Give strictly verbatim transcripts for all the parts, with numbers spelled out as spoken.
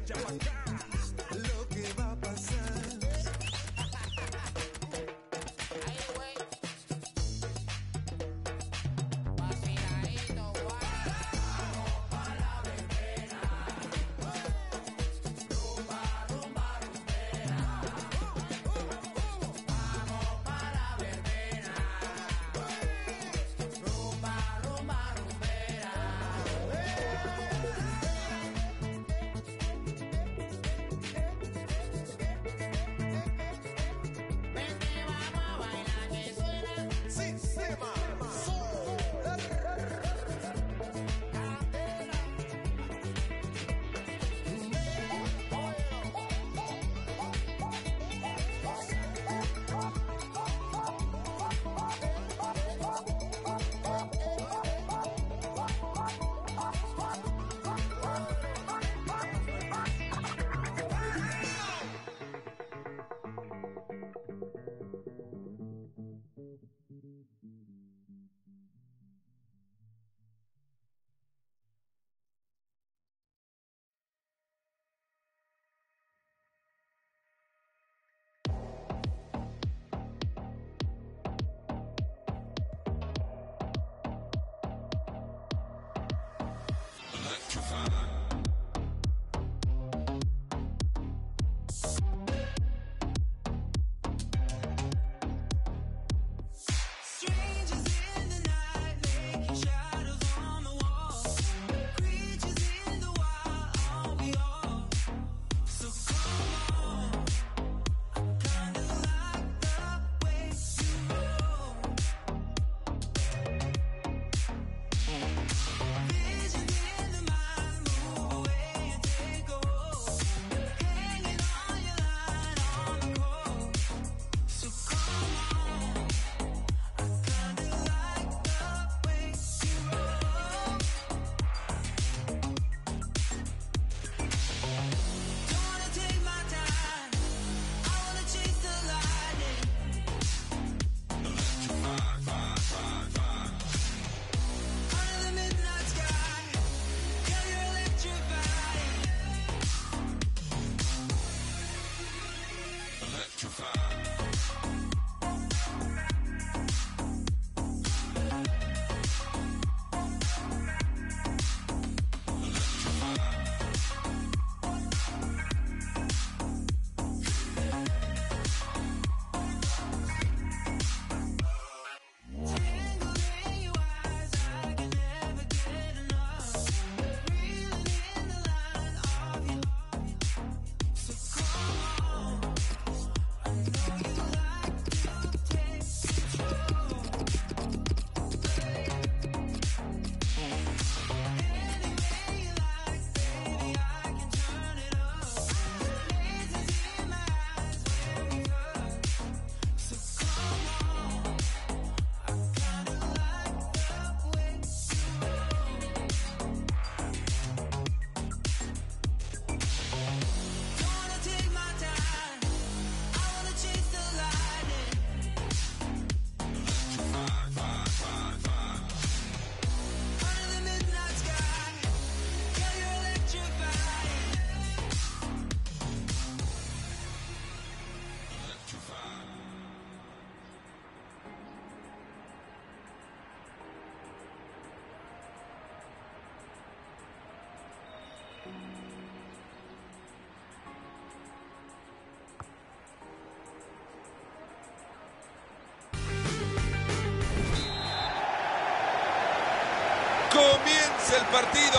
Comienza el partido.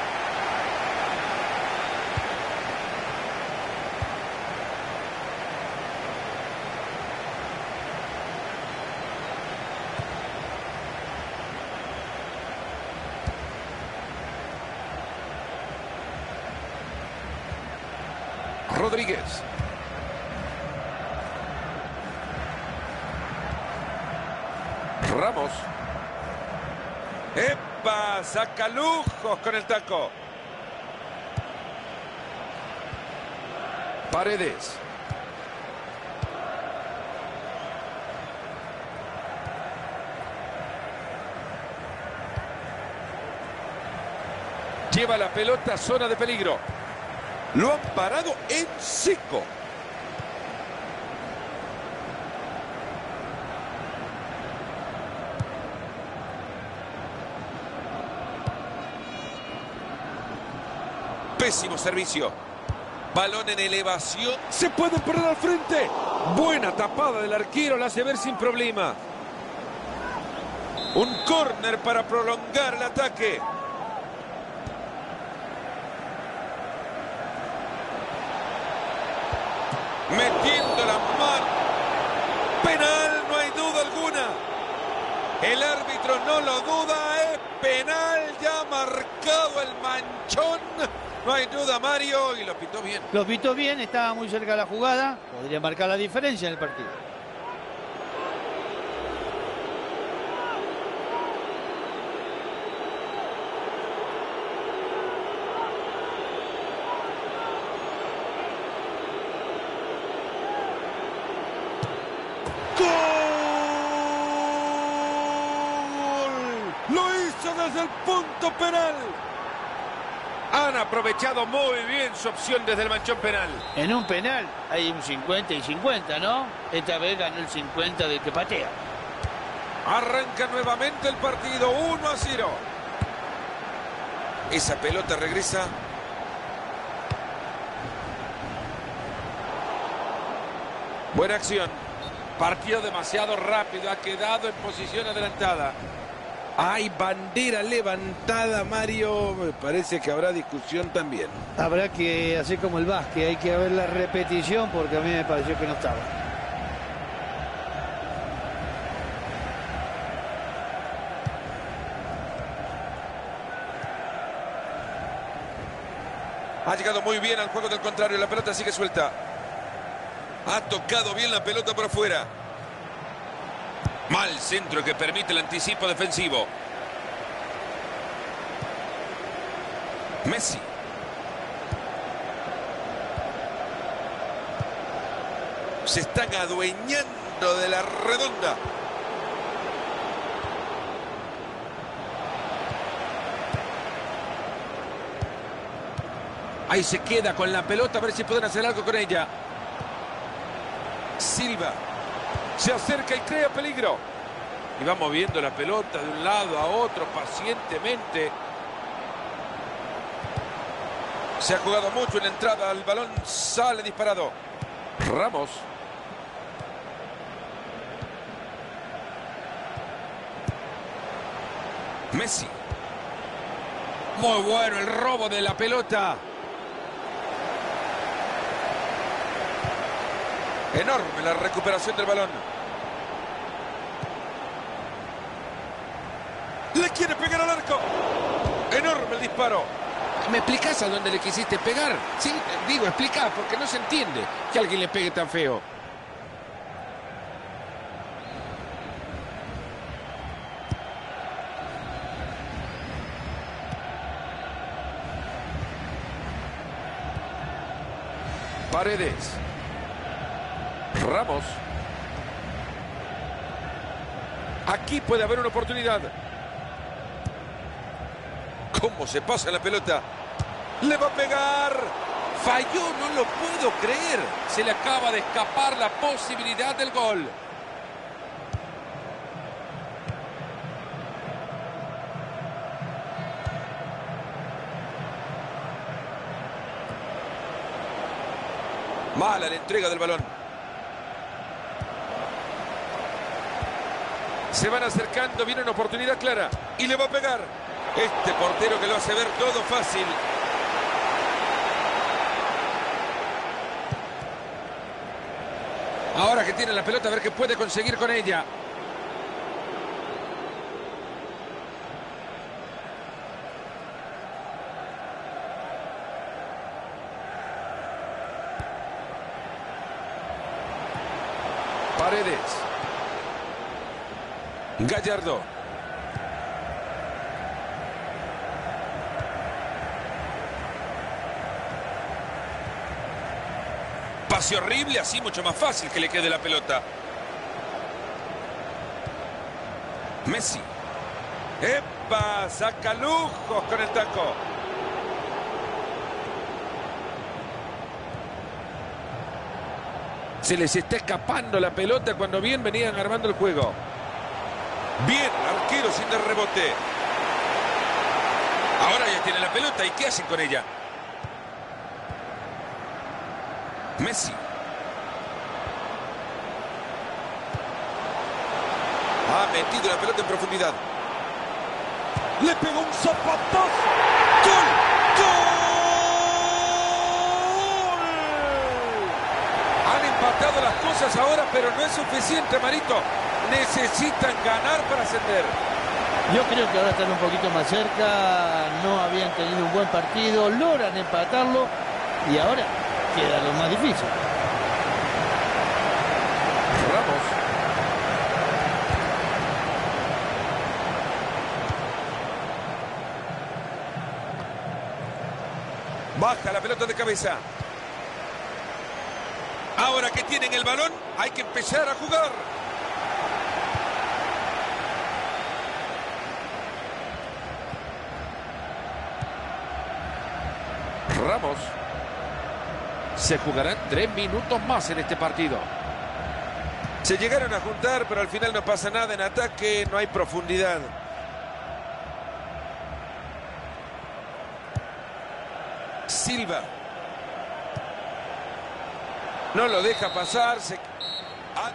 Rodríguez. Ramos. ¡Epa! Saca lujos con el taco. Paredes. Lleva la pelota a zona de peligro. Lo han parado en seco. Pésimo servicio. Balón en elevación. Se pueden poner al frente. Buena tapada del arquero, la hace ver sin problema. Un córner para prolongar el ataque. Metiendo la mano. Penal, no hay duda alguna. El árbitro no lo duda, es penal, ya marcado el manchón. No hay duda, Mario, y lo pitó bien. Lo pitó bien, estaba muy cerca de la jugada. Podría marcar la diferencia en el partido. ¡Gol! Lo hizo desde el punto penal. Han aprovechado muy bien su opción desde el manchón penal. En un penal hay un cincuenta y cincuenta, ¿no? Esta vez ganó el cincuenta del que patea. Arranca nuevamente el partido, uno a cero. Esa pelota regresa. Buena acción. Partido demasiado rápido, ha quedado en posición adelantada. Hay bandera levantada, Mario. Me parece que habrá discusión también. Habrá que hacer como el básquet, hay que ver la repetición porque a mí me pareció que no estaba. Ha llegado muy bien al juego del contrario, la pelota sigue suelta. Ha tocado bien la pelota por afuera. Mal centro que permite el anticipo defensivo. Messi. Se están adueñando de la redonda. Ahí se queda con la pelota, a ver si pueden hacer algo con ella. Silva. Se acerca y crea peligro. Y va moviendo la pelota de un lado a otro pacientemente. Se ha jugado mucho en la entrada. El balón sale disparado. Ramos. Messi. Muy bueno el robo de la pelota. Enorme la recuperación del balón. Le quiere pegar al arco. Enorme el disparo. ¿Me explicás a dónde le quisiste pegar? Sí, digo, explica, porque no se entiende que alguien le pegue tan feo. Paredes. Ramos. Aquí puede haber una oportunidad. ¿Cómo se pasa la pelota? ¡Le va a pegar! Falló, no lo puedo creer. Se le acaba de escapar la posibilidad del gol. Mala la entrega del balón. Se van acercando, viene una oportunidad clara. Y le va a pegar. Este portero que lo hace ver todo fácil. Ahora que tiene la pelota, a ver qué puede conseguir con ella. Paredes. Gallardo. Pase horrible, así mucho más fácil que le quede la pelota. Messi. ¡Epa! Saca lujos con el taco. Se les está escapando la pelota cuando bien venían armando el juego. Bien, el arquero sin el rebote. Ahora ya tiene la pelota. ¿Y qué hacen con ella? Messi. Ha metido la pelota en profundidad. Le pegó un zapatazo. ¡Gol! ¡Gol! Han empatado las cosas ahora, pero no es suficiente, Marito. Necesitan ganar para ascender. Yo creo que ahora están un poquito más cerca. No habían tenido un buen partido. Logran empatarlo. Y ahora queda lo más difícil. Ramos. Baja la pelota de cabeza. Ahora que tienen el balón, hay que empezar a jugar. Ramos. Se jugarán tres minutos más en este partido. Se llegaron a juntar, pero al final no pasa nada en ataque, no hay profundidad. Silva. No lo deja pasar. Se... Ah.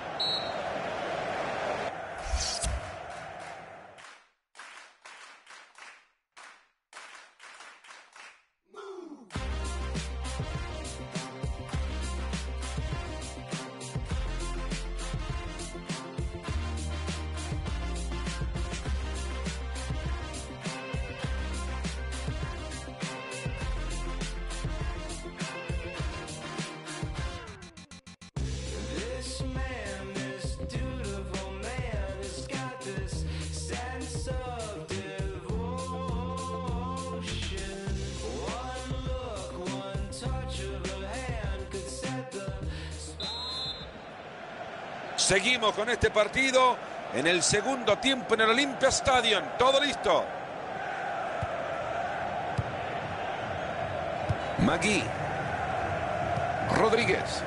Seguimos con este partido en el segundo tiempo en el Olympia Stadium. Todo listo. Magui. Rodríguez.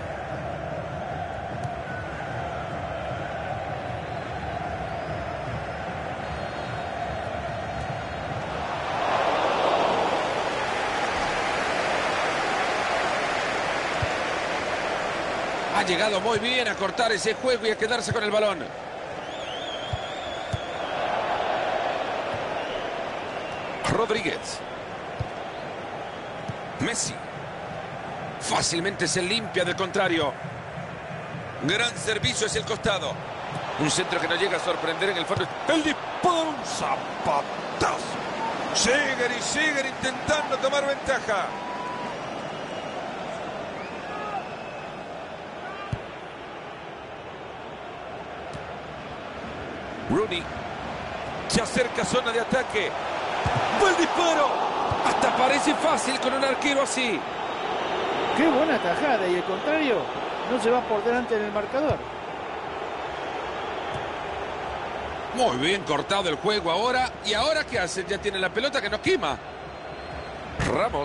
Ha llegado muy bien a cortar ese juego y a quedarse con el balón. Rodríguez. Messi. Fácilmente se limpia del contrario. Gran servicio hacia el costado. Un centro que no llega a sorprender en el fondo. El disparo, un zapatazo. Siguen y siguen intentando tomar ventaja. Rooney. Se acerca a zona de ataque. ¡Va el disparo! Hasta parece fácil con un arquero así. Qué buena tajada. Y el contrario no se va por delante en el marcador. Muy bien cortado el juego ahora. ¿Y ahora qué hacen? Ya tienen la pelota que no quema. Ramos.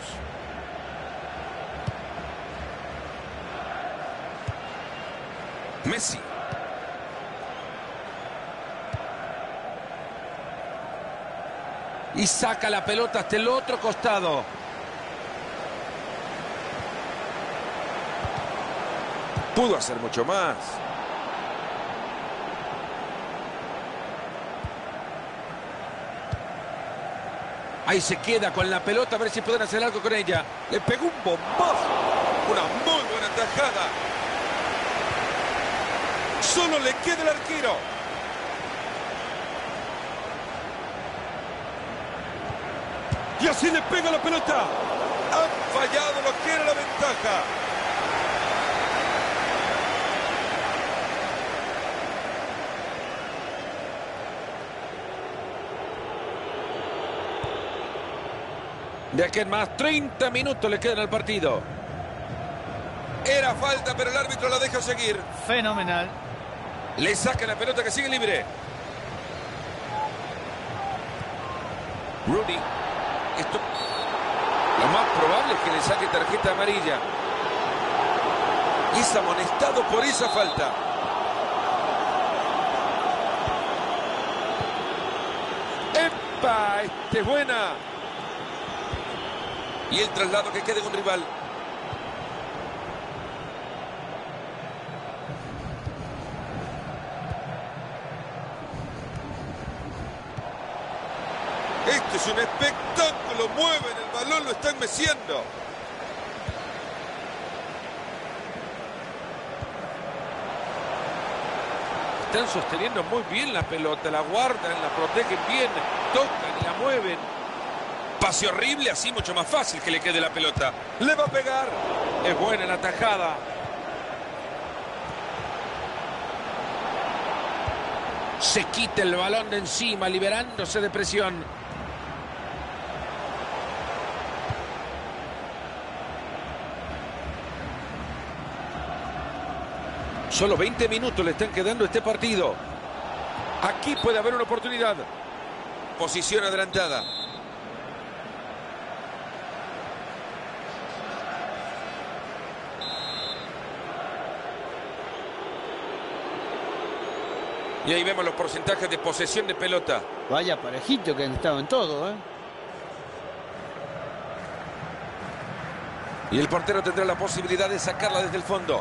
Messi. Y saca la pelota hasta el otro costado. Pudo hacer mucho más. Ahí se queda con la pelota, a ver si pueden hacer algo con ella. Le pegó un bombazo. Una muy buena tajada. Solo le queda el arquero. Y así le pega la pelota. Han fallado lo que era la ventaja. De aquí en más, treinta minutos le quedan al partido. Era falta, pero el árbitro la deja seguir. Fenomenal. Le saca la pelota que sigue libre. Rooney. Esto... Lo más probable es que le saque tarjeta amarilla. Y es amonestado por esa falta. ¡Epa! Este es buena. Y el traslado que quede un rival. Este es un espectáculo. Mueven el balón, lo están meciendo. Están sosteniendo muy bien la pelota, la guardan, la protegen bien, tocan y la mueven. Pase horrible, así mucho más fácil que le quede la pelota. Le va a pegar. Es buena la tajada. Se quita el balón de encima, liberándose de presión. Solo veinte minutos le están quedando a este partido. Aquí puede haber una oportunidad. Posición adelantada. Y ahí vemos los porcentajes de posesión de pelota. Vaya parejito que han estado en todo, ¿eh? Y el portero tendrá la posibilidad de sacarla desde el fondo.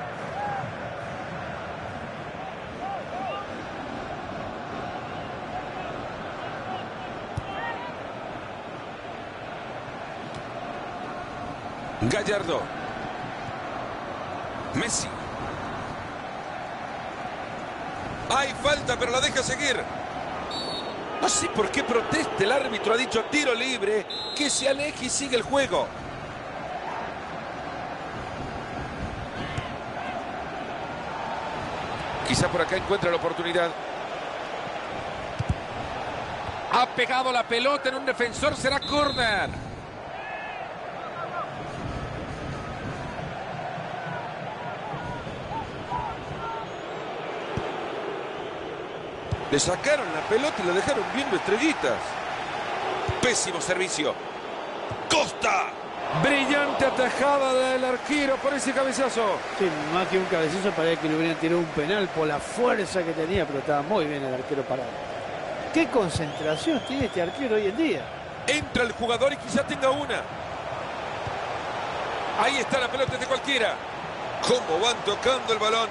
Gallardo. Messi. Hay falta, pero la deja seguir. No sé por qué protesta. El árbitro ha dicho tiro libre, que se aleje y sigue el juego. Quizá por acá encuentra la oportunidad. Ha pegado la pelota en un defensor, será córner. Le sacaron la pelota y lo dejaron viendo estrellitas. Pésimo servicio. Costa. Brillante atajada del arquero por ese cabezazo. Sí, más que un cabezazo, parece que le hubieran tirado un penal por la fuerza que tenía, pero estaba muy bien el arquero parado. ¿Qué concentración tiene este arquero hoy en día? Entra el jugador y quizá tenga una. Ahí está la pelota de cualquiera. ¿Cómo van tocando el balón?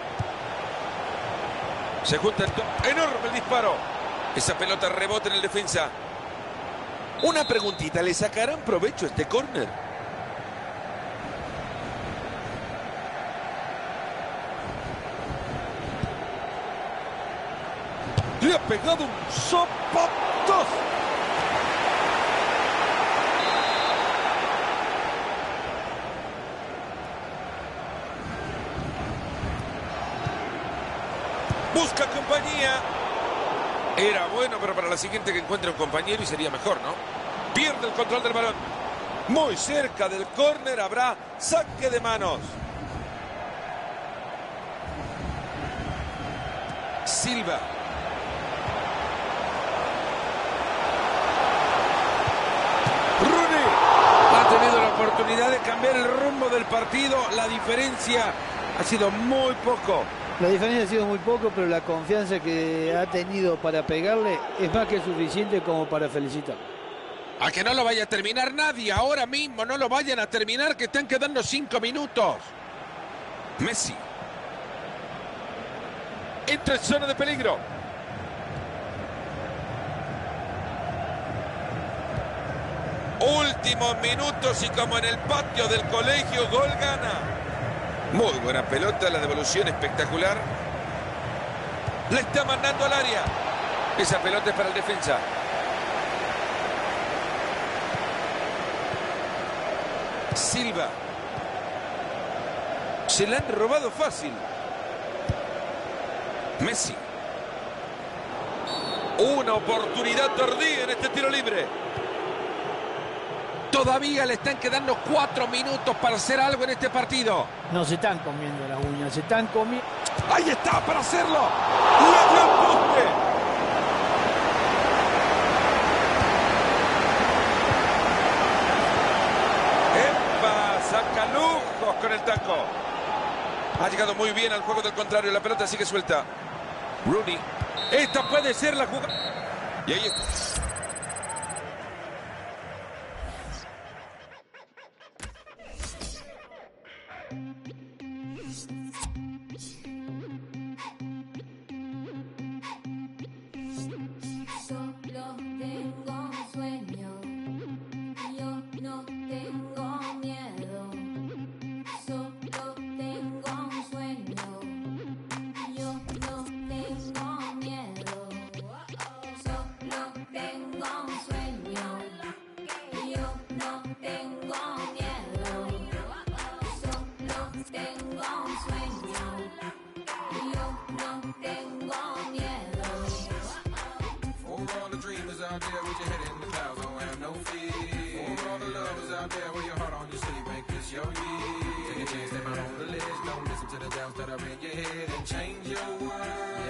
Se juntan. Enorme el disparo. Esa pelota rebota en el defensa. Una preguntita, ¿le sacarán provecho a este córner? Le ha pegado un sopapazo. Busca compañía. Era bueno, pero para la siguiente que encuentre un compañero y sería mejor, ¿no? Pierde el control del balón. Muy cerca del córner habrá saque de manos. Silva. Rooney. Ha tenido la oportunidad de cambiar el rumbo del partido. La diferencia ha sido muy poco. La diferencia ha sido muy poco, pero la confianza que ha tenido para pegarle es más que suficiente como para felicitar. A que no lo vaya a terminar nadie, ahora mismo no lo vayan a terminar, que están quedando cinco minutos. Messi. Entra en zona de peligro. Últimos minutos y como en el patio del colegio, gol gana. Muy buena pelota, la devolución espectacular. Le está mandando al área. Esa pelota es para el defensa. Silva. Se la han robado fácil. Messi. Una oportunidad tardía en este tiro libre. Todavía le están quedando cuatro minutos para hacer algo en este partido. No se están comiendo las uñas, se están comiendo... ¡Ahí está para hacerlo! ¡Le dio el poste! ¡Epa! Saca lujos con el taco. Ha llegado muy bien al juego del contrario. La pelota sigue suelta. Rooney. Esta puede ser la jugada. Y ahí está. Out there with your head in the clouds, don't have no fear. For all the lovers out there with your heart on your sleeve, make this your year. Take a chance, step out on the ledge, don't listen to the doubts that are in your head and change your world.